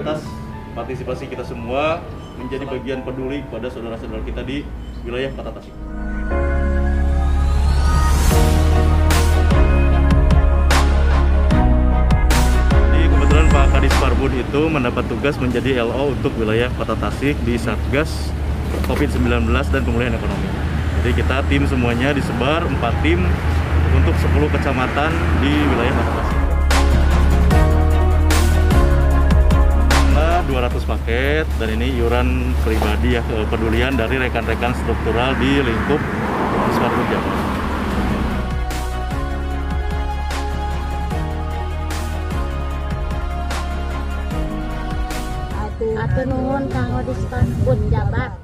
atas partisipasi kita semua menjadi bagian peduli kepada saudara-saudara kita di wilayah Kota Tasik. Kebetulan Pak Kadis Parbud itu mendapat tugas menjadi LO untuk wilayah Kota Tasik di Satgas COVID-19 dan pemulihan ekonomi. Jadi kita tim semuanya disebar 4 tim untuk 10 kecamatan di wilayah Kota Tasik. 200 paket dan ini iuran pribadi ya, kepedulian dari rekan-rekan struktural di lingkup Disparbud Jabar. Atur nuhun kanggo Disparbud Jabar.